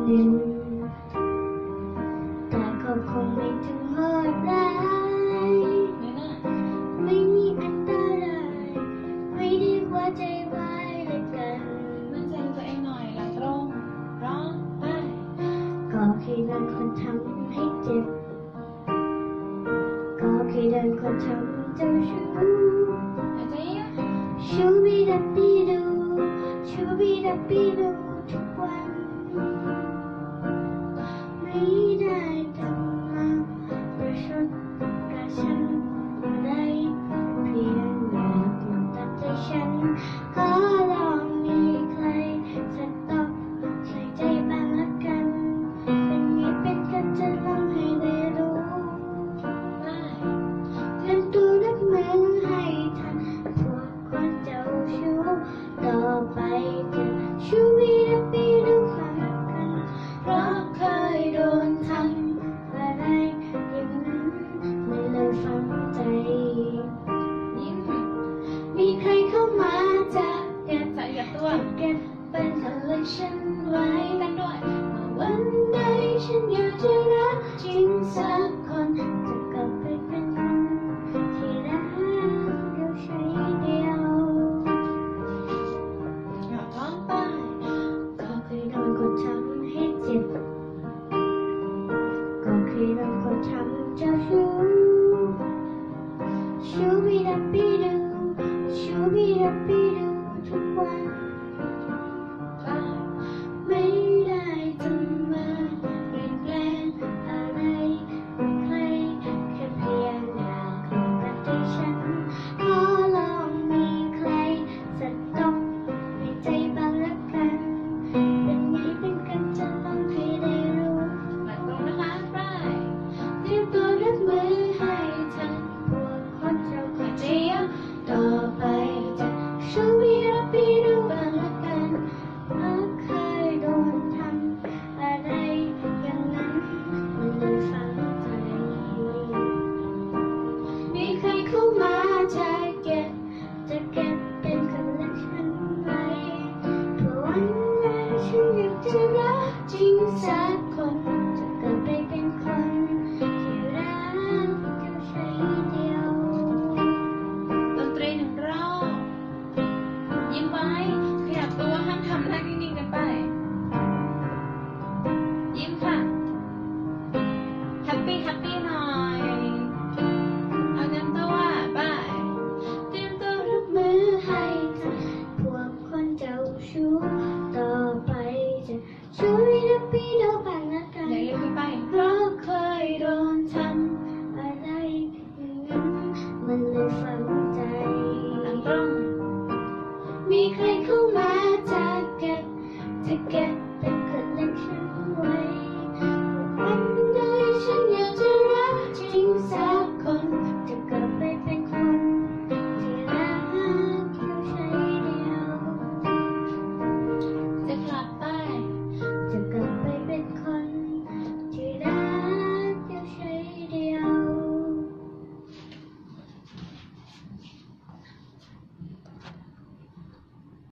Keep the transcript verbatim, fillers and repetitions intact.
หนึ่งแต่ก็คงไม่ถึงโหดร้ายไม่มีอันตรายไม่ได้หัวใจวายเลยกันมั่นใจตัวเองหน่อยหลังตรงร้องไปก็แค่เดินคนทำให้เจ็บก็แค่เดินคนทำเจ้าชู้ชูบีดับบีดูชูบีดับบีดูทุกวันไม่ได้ทำมาประชดประชันได้เพียงอยากลองตัดใจฉันขอลองมีใครสักตอบใส่ใจบ้างละกันเป็นไงเป็นกันจะลองให้ได้รู้เตรียมตัวรับมือให้ทันพวกคนเจ้าชู้ต่อไปจะชูบีดับบีดูฟังกันเพราะเคยโดนทำอะไรอย่างนั้นไม่เลยฟังใจยิ่งมีใครเข้ามาจะเก็บจะเก็บตัวเก็บเป็นเธอเลยฉันไว้กันด้วยวันใดฉันอยากจะรักจริงสักคนจะกลับไปเป็นคนที่รักเดียวใจเดียวอยากร้องไปก็เคยโดนคนทำให้เจ็บก็เคยโดนคนทำเจ้าชู้ชูบีดับบีดูชูบีดับบีดูทุกวันไม่ได้ทำมาเปลี่ยนแปลงอะไรใครแค่เพียงอยากลองตัดใจฉันขอลองมีใครสักตบในใจบ้างละกันเป็นไงเป็นกันจะลองให้ได้รู้หลังตรงนะคะไปเตรียมตัวรับมือให้ทันพวกคนเจ้าขาเจียต่อไปจะชูบีดับบีดูบ้างละกันเมื่อเคยโดนทำอะไรอย่างนั้นมันเลยฝังใจมีใครเข้ามาจะเก็บจะเก็บเป็นคนรักฉันไว้เพื่อวันนั้นฉันอยากจะรักจริงสักคนจะกลับไปเป็นคนที่รักเดียวใจเดียวดนตรีหนึ่งรอบยิ้มไว้ขยับตัวห้ามทำหน้านิ่งๆกันไปยิ้มค่ะแฮปปี้แฮปปี้หน่อยเอาเต็มตัวไปเตรียมตัวรับมือให้ทันพวกคนเจ้าชู้ต่อไปจะช่วยรับพี่ดูบ้างละกันอย่าลืมไปเพราะเคยโดนทำอะไรอย่างนั้นมันเลยฝังใจหลังตรงมีใครเข้ามาจะเก็บจะเก็บ